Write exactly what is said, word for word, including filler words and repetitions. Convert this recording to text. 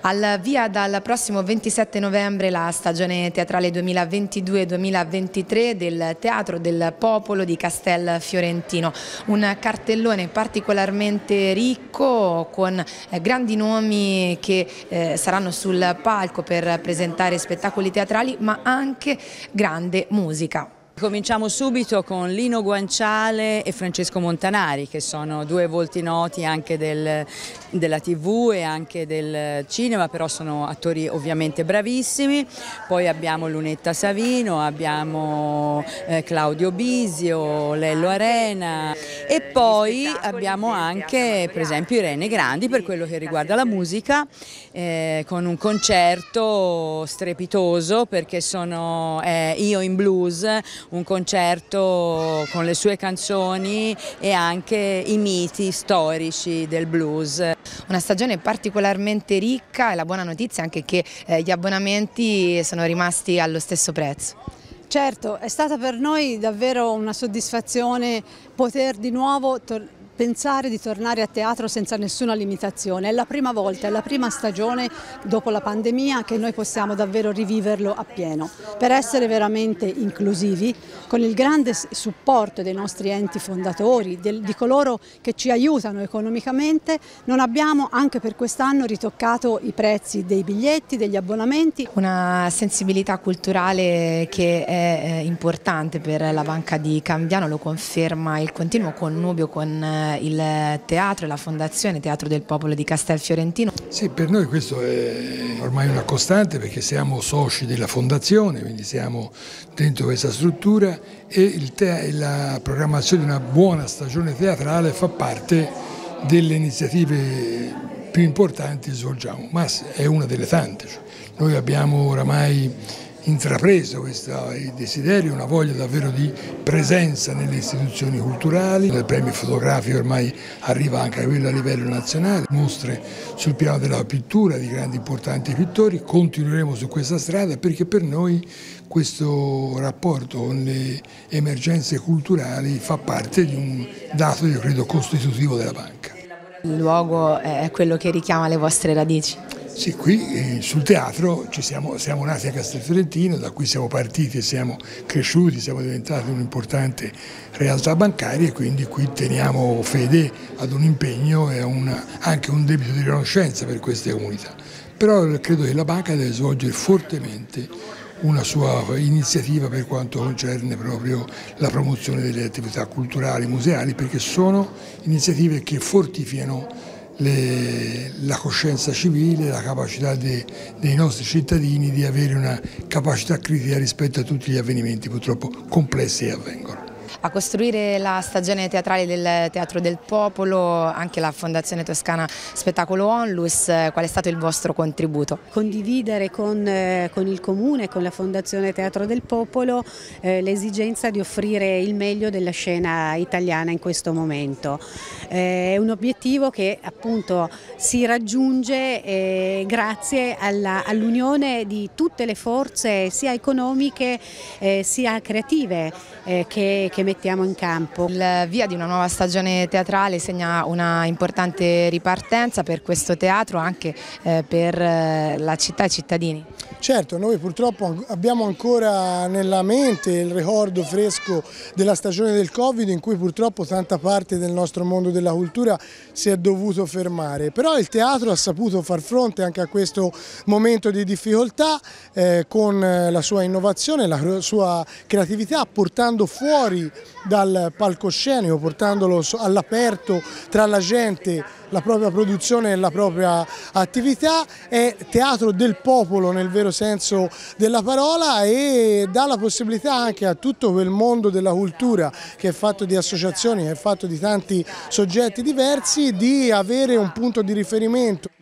Al via dal prossimo ventisette novembre la stagione teatrale duemilaventidue duemilaventitré del Teatro del Popolo di Castel Fiorentino, un cartellone particolarmente ricco con eh, grandi nomi che eh, saranno sul palco per presentare spettacoli teatrali, ma anche grande musica. Cominciamo subito con Lino Guanciale e Francesco Montanari, che sono due volti noti anche del, della tivù e anche del cinema, però sono attori ovviamente bravissimi. Poi abbiamo Lunetta Savino, abbiamo eh, Claudio Bisio, Lello Arena e poi abbiamo anche per esempio Irene Grandi per quello che riguarda la musica, eh, con un concerto strepitoso perché sono eh, Io in Blues, un concerto con le sue canzoni e anche i miti storici del blues. Una stagione particolarmente ricca e la buona notizia è anche che eh, gli abbonamenti sono rimasti allo stesso prezzo. Certo, è stata per noi davvero una soddisfazione poter di nuovo pensare di tornare a teatro senza nessuna limitazione. È la prima volta, è la prima stagione dopo la pandemia che noi possiamo davvero riviverlo appieno. Per essere veramente inclusivi, con il grande supporto dei nostri enti fondatori, di coloro che ci aiutano economicamente, non abbiamo anche per quest'anno ritoccato i prezzi dei biglietti, degli abbonamenti. Una sensibilità culturale che è importante per la Banca di Cambiano, lo conferma il continuo connubio con il teatro e la Fondazione Teatro del Popolo di Castel Fiorentino. Sì, per noi questo è ormai una costante perché siamo soci della Fondazione, quindi siamo dentro questa struttura e il la programmazione di una buona stagione teatrale fa parte delle iniziative più importanti che svolgiamo, ma è una delle tante. Cioè, noi abbiamo oramai intrapreso questo desiderio, una voglia davvero di presenza nelle istituzioni culturali. Il premio fotografico ormai arriva anche a quello a livello nazionale, mostre sul piano della pittura di grandi importanti pittori. Continueremo su questa strada perché per noi questo rapporto con le emergenze culturali fa parte di un dato, io credo, costitutivo della banca. Il luogo è quello che richiama le vostre radici. Sì, qui eh, sul teatro ci siamo, siamo nati a Castel Fiorentino, da cui siamo partiti e siamo cresciuti, siamo diventati un'importante realtà bancaria e quindi qui teniamo fede ad un impegno e a una, anche un debito di riconoscenza per queste comunità. Però credo che la banca deve svolgere fortemente una sua iniziativa per quanto concerne proprio la promozione delle attività culturali, museali, perché sono iniziative che fortificano Le, la coscienza civile, la capacità de, dei nostri cittadini di avere una capacità critica rispetto a tutti gli avvenimenti purtroppo complessi che avvengono. A costruire la stagione teatrale del Teatro del Popolo anche la Fondazione Toscana Spettacolo Onlus, qual è stato il vostro contributo? Condividere con, eh, con il Comune, con la Fondazione Teatro del Popolo eh, l'esigenza di offrire il meglio della scena italiana in questo momento. Eh, è un obiettivo che appunto si raggiunge eh, grazie all'unione di tutte le forze sia economiche eh, sia creative eh, che, che mettiamo in campo. Il via di una nuova stagione teatrale segna una importante ripartenza per questo teatro, anche eh, per eh, la città e i cittadini. Certo, noi purtroppo abbiamo ancora nella mente il ricordo fresco della stagione del Covid in cui purtroppo tanta parte del nostro mondo della cultura si è dovuto fermare, però il teatro ha saputo far fronte anche a questo momento di difficoltà eh, con la sua innovazione, la sua creatività, portando fuori dal palcoscenico, portandolo all'aperto tra la gente la propria produzione e la propria attività. È teatro del popolo nel vero senso della parola e dà la possibilità anche a tutto quel mondo della cultura che è fatto di associazioni, che è fatto di tanti soggetti diversi, di avere un punto di riferimento.